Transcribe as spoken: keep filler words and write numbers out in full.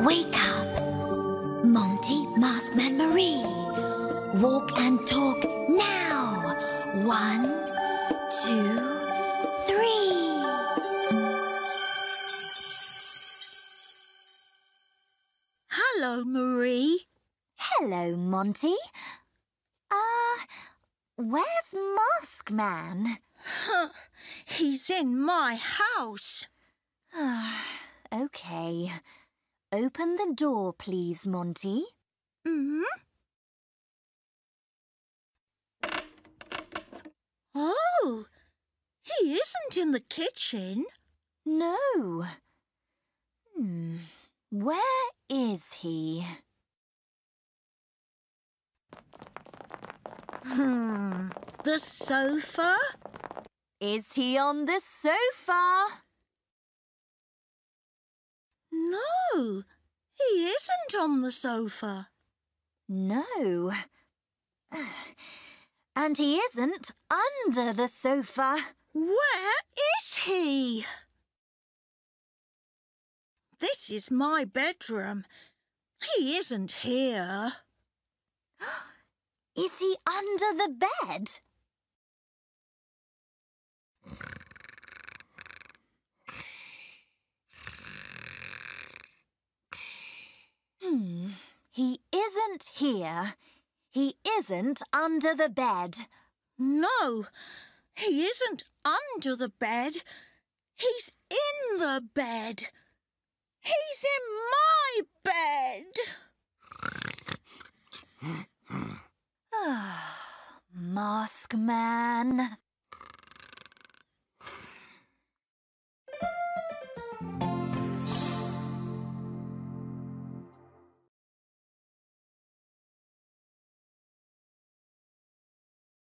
Wake up! Monty, Maskman, Marie. Walk and talk now. One, two, three. Hello, Marie. Hello, Monty. Uh, where's Maskman? He's in my house. OK. Open the door, please, Monty. Hmm? Oh, he isn't in the kitchen. No. Hmm. Where is he? Hmm. The sofa? Is he on the sofa? No, he isn't on the sofa. No. And he isn't under the sofa. Where is he? This is my bedroom. He isn't here. Is he under the bed? Hmm. He isn't here. He isn't under the bed. No, he isn't under the bed. He's in the bed. He's in my bed. Ah, Maskman.